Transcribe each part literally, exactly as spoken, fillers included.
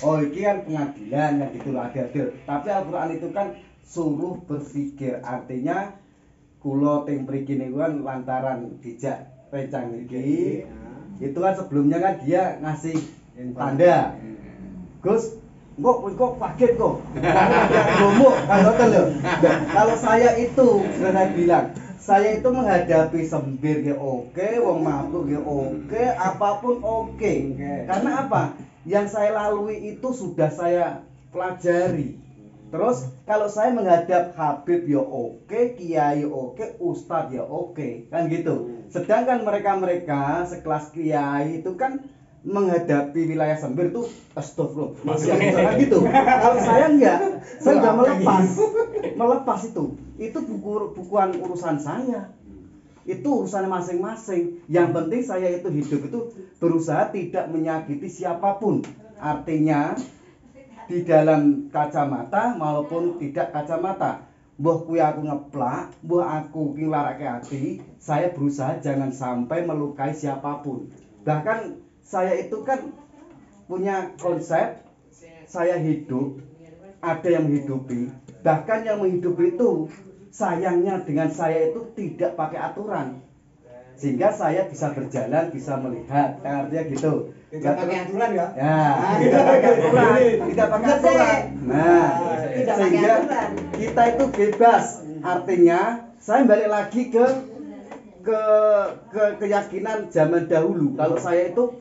oh iki kan pengadilan kan gitu loh, adil-adil. Tapi Al-Qur'an itu kan suruh berpikir, artinya kula teng mriki niku kan lantaran dijak rencang iki. Itu kan sebelumnya kan dia ngasih tanda. Gus, kok kok kaget kok. Gomo kan ngoten lho. Kalau saya itu sudah saya bilang, saya itu menghadapi sembir ya oke, wong mabuk ya oke, apapun oke. Karena apa? Yang saya lalui itu sudah saya pelajari. Terus kalau saya menghadap Habib ya oke, Kiai oke, Ustadz ya oke, kan gitu. Sedangkan mereka-mereka sekelas Kiai itu kan menghadapi wilayah sembir itu astagfirullah, masih kan gitu. Kalau saya enggak, saya sudah melepas, melepas itu. Itu buku bukuan urusan saya. Itu urusan masing-masing. Yang penting saya itu hidup itu berusaha tidak menyakiti siapapun. Artinya di dalam kacamata maupun tidak kacamata. Mbah kuwi aku ngeplak, mbah aku ki nglarake ati, saya berusaha jangan sampai melukai siapapun. Bahkan saya itu kan punya konsep, saya hidup, ada yang menghidupi. Bahkan yang menghidupi itu sayangnya dengan saya itu tidak pakai aturan. Sehingga saya bisa berjalan, bisa melihat, artinya gitu. Tidak pakai aturan ya? Ya, tidak pakai aturan, tidak pakai aturan. Nah, sehingga kita itu bebas. Artinya, saya balik lagi ke ke, ke keyakinan zaman dahulu. Kalau saya itu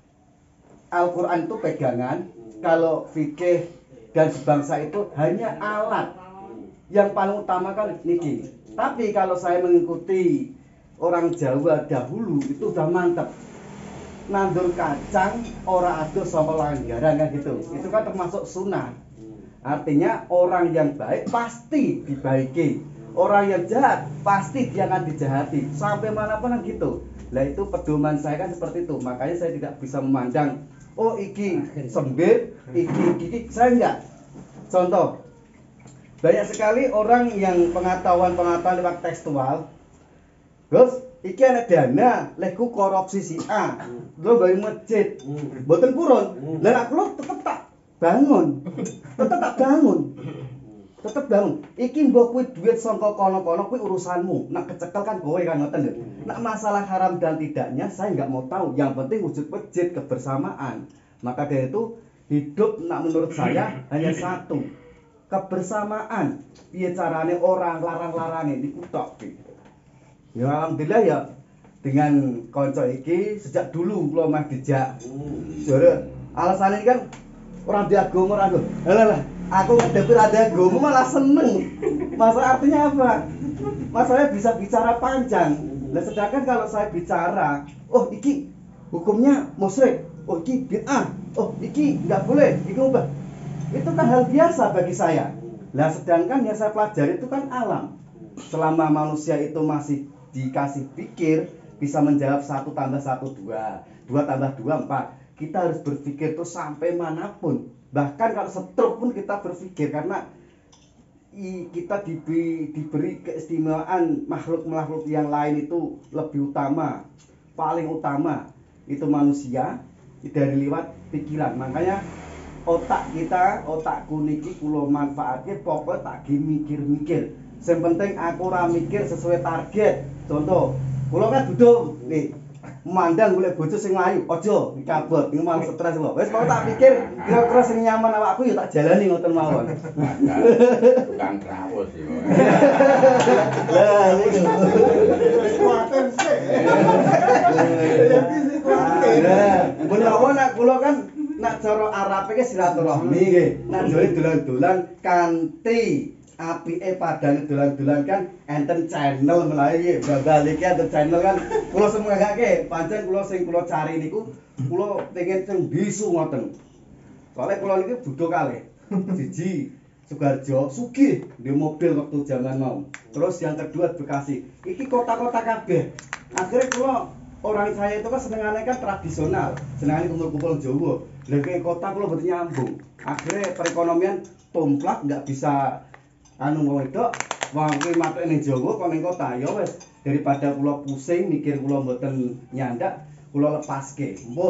Al-Quran itu pegangan, kalau fikih dan sebangsa itu hanya alat. Yang paling utama kan niki. Tapi kalau saya mengikuti orang Jawa dahulu itu udah mantap. Nandur kacang ora ado sama langgaran kan gitu. Itu kan termasuk sunnah. Artinya orang yang baik pasti dibaiki. Orang yang jahat pasti dia akan dijahati. Sampai manapun kan gitu. Lah itu pedoman saya kan seperti itu. Makanya saya tidak bisa memandang oh iki sembir, iki iki saya enggak. Contoh, banyak sekali orang yang pengetahuan-pengetahuan lewat tekstual. Gus, iki ana dana, leku korupsi si A. Lho bayi masjid. Mboten purun. Lah nek kula tetep tak bangun. Tetep tak bangun. Tetep bangun. Iki mbok kuwi duit saka kono-kono kuwi urusanmu. Nek kecekel kan kowe kan ngoten lho. Nek masalah haram dan tidaknya saya enggak mau tahu. Yang penting wujud masjid kebersamaan. Maka dari itu hidup nak menurut saya hanya satu. Kebersamaan. Piye carane orang larang-larange niku tok. Ya alhamdulillah ya dengan konco iki sejak dulu kula meh dijak. Jare alasane kan orang diagama ora nggo. Halah aku ngedepi ra agama malah seneng. Masa artinya apa? Mas saya bisa bicara panjang. Nah sedangkan kalau saya bicara, oh iki hukumnya musyrik, oh iki bid'ah, oh iki enggak boleh, iki ubah. Itu kan hal biasa bagi saya. Lah sedangkan yang saya pelajari itu kan alam. Selama manusia itu masih dikasih pikir, bisa menjawab satu tambah satu dua, dua tambah dua empat. Kita harus berpikir tuh sampai manapun. Bahkan kalau stroke pun kita berpikir karena kita diberi, diberi keistimewaan makhluk-makhluk yang lain itu lebih utama, paling utama itu manusia dari lewat pikiran. Makanya otak kita, otakku niki kula manfaatke pokoknya tak mikir-mikir. Yang penting aku ora mikir sesuai target. Contoh, kula kan duduk nih, mandang golek bojo sing ayu, aja dikabut, iki malah stres lho. Wis kok tak pikir kira-kira sing nyaman awakku ya tak jalani ngoten mawon. Tukang trawus ya. Lah niku. Wis kuwatir sih. Lah, menawa nak kula kan nak cara Arabe ki silaturahmi nggih. Nak jare dolan-dolan kanthi apike padane dolan-dolan kan enten channel melayu babal iki enten channel kan kula semengake pancen kula sing kula cari niku kula pengen sing bisu ngoten. Soale kula niki budho kalih. Siji Sugarjo sugih di mobil waktu zaman mau. Terus yang kedua Bekasi. Iki kota-kota kabeh. Akhirnya kula orang saya itu kan senengane kan tradisional, senengane kumpul-kumpul Jawa. Lah ke kota kula mboten nyambung. Akhirnya perekonomian tumplak nggak bisa anu mau wedok wong kuwi matuk ning Jawa kok ning kota ya wis daripada kula pusing mikir kula mboten nyandak kula lepaske. Mumpun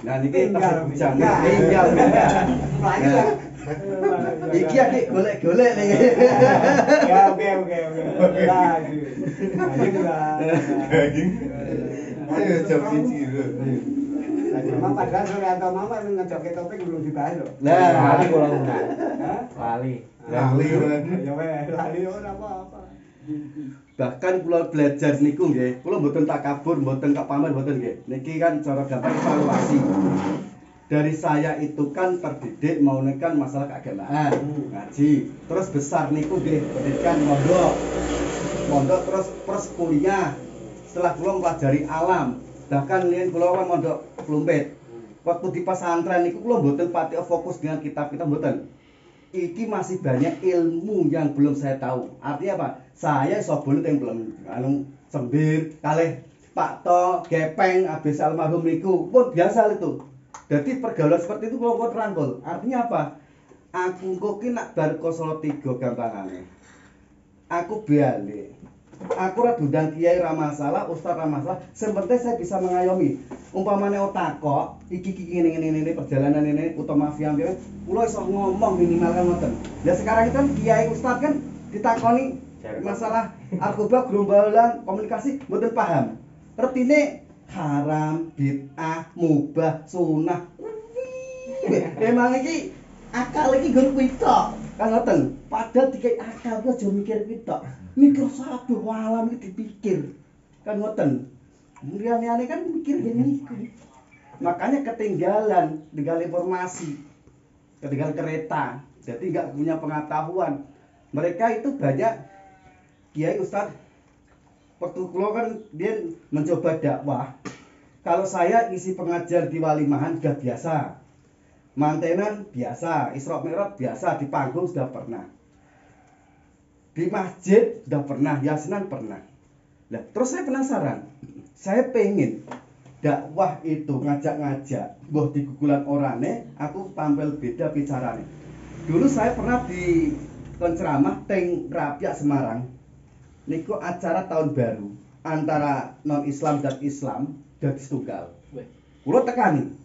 Nah niki Tinggal, tasih bujang tinggal. tinggal tinggal. Lagi Nah, lah. iki adik golek-golek nih. Ya oke oke oke. Lah itu. Lagi lah. Daging. Ayo jam siji lho. Mama padahal sore atau mama ngejokke topik belum dibahas loh. Lah, Lali kula enggak. Hah? Lali. Lali kan. Ya wes, lali ora apa-apa. bahkan kula belajar niku nggih, kula mboten tak kabur, mboten tak pamer, mboten nggih. Niki kan cara gampang evaluasi. Dari saya itu kan terdidik mau nekan masalah keagamaan, ngaji. Terus besar niku nggih, pendidikan mondok. Mondok terus terus kuliah. Setelah kula mempelajari alam, bahkan yen kula kan mondok Plumpit. Waktu di pesantren niku kula mboten pati fokus dengan kitab-kitab mboten. Iki masih banyak ilmu yang belum saya tahu. Artinya apa? Saya iso bolet yang belum anu sembir kalih Pak To, Gepeng, habis almarhum niku pun biasa itu. Jadi pergaulan seperti itu kula pun rangkul. Artinya apa? Aku kok ki nak bar ke Solo tiga gampangane. Aku balik. Aku ora diundang kiai ora masalah, ustaz ora masalah. Sing penting saya bisa mengayomi. Umpamane otakok, iki iki ngene ngene ngene perjalanan ini utama mafia mafia, kula iso ngomong minimal kan ngoten. Lah sekarang itu kan kiai ustaz kan ditakoni masalah narkoba gerombolan komunikasi mboten paham. Artine haram, bid'ah, mubah, sunah. Emang iki akal iki nggon kuwi tok. Kan ngoten. Padahal dikai akal ku aja mikir kuwi tok. Mikir sabu alam iki dipikir. Kan ngoten. Liyane kan mikir ngene iku. Makanya ketinggalan, tinggal informasi. Ketinggalan kereta. Jadi enggak punya pengetahuan. Mereka itu banyak kiai ustaz. Waktu kula kan dia mencoba dakwah. Kalau saya isi pengajar di Walimahan sudah biasa. Mantenan biasa, Isra Mi'raj biasa, di panggung sudah pernah. Di masjid sudah pernah, yasinan pernah. Nah, terus saya penasaran. Saya pengen dakwah itu ngajak-ngajak, mbah di gugulan orane, aku tampil beda bicarane. Dulu saya pernah di penceramah teng Rapiak Semarang. Niku acara tahun baru antara non-Islam dan Islam dadi setunggal. Kulo tekani.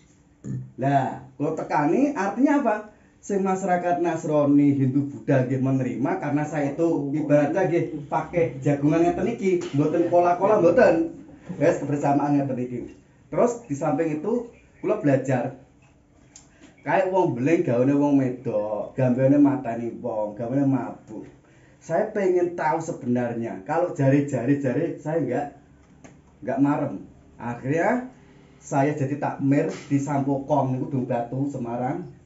Lah, kulo tekani artinya apa? Sing masyarakat Nasrani, Hindu, Buddha nggih menerima karena saya itu ibaratnya nggih pakai jagungan ngeten iki, mboten kola-kola mboten. Wes kebersamaan ngeten iki. Terus di samping itu kula belajar kayak wong beling gawane wong medok, gambane matani wong, gawane mabuk. Saya pengen tahu sebenarnya. Kalau jari-jari-jari saya enggak enggak marem. Akhirnya saya jadi takmir di Sampokong niku Dung Batu Semarang.